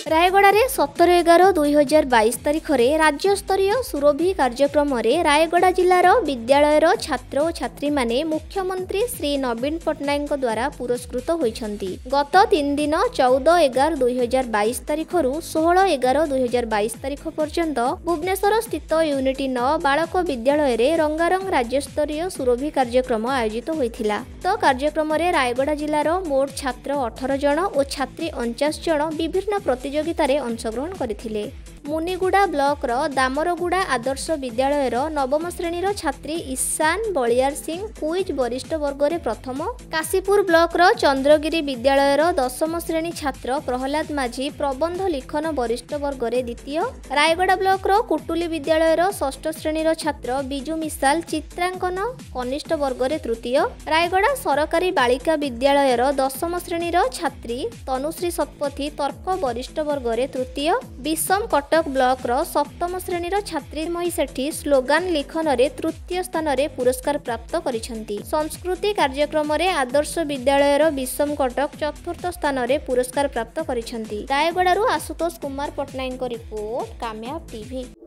रायगड़ा रे 17/11/2022 तारिख में राज्यस्तरीय सुरभि कार्यक्रम में रायगड़ा जिलार विद्यालयर छात्र और छात्री माने मुख्यमंत्री श्री नवीन पट्टनायक द्वारा पुरस्कृत होइछंती। गत 3 दिन 14/11/2022 तारिख रु 16/11/2022 तारिख पर्यंत भुवनेश्वर स्थित यूनिटी 9 बालक विद्यालय रे रंगारंग राज्यस्तरीय सुरभि कार्यक्रम आयोजित होइथिला। तो कार्यक्रम में रायगड़ा जिलार मोट छात्र 18 जन और छात्री 49 जन विभिन्न प्रतियोगितारे अंशग्रहण करथिले। मुनिगुड़ा ब्लॉक रो दामरगुड़ा आदर्श विद्यालयर नवम श्रेणीर छात्री ईशान बलियार सिंह क्विज वरिष्ठ वर्ग रे प्रथम, काशीपुर ब्लॉक रो चंद्रगिरी विद्यालयर 10म श्रेणी छात्र प्रहलाद माझी प्रबंध लिखन वरिष्ठ वर्ग रे द्वितीय, रायगड़ा ब्लॉक रो कुटुली विद्यालयर 6ठ श्रेणीर छात्र बिजू मिसाल चित्रांकन कनिष्ठ वर्ग रे तृतीय, रायगड़ा सरकारी बालिका विद्यालयर 10म श्रेणीर छात्री तनुश्री शतपथी तर्क वरिष्ठ वर्ग रे तृतीय, विषम कटक ब्लॉक रो 7म श्रेणीर छात्री मही सेठी स्लोगान लिखन रे तृतीय स्थान रे पुरस्कार प्राप्त करिसंती। संस्कृति कार्यक्रम रे आदर्श विद्यालयर विषम कटक चतुर्थ स्थान रे पुरस्कार प्राप्त करिसंती। रायगड़ा रु आशुतोष कुमार पट्टनायक रिपोर्ट कामयाब टीवी।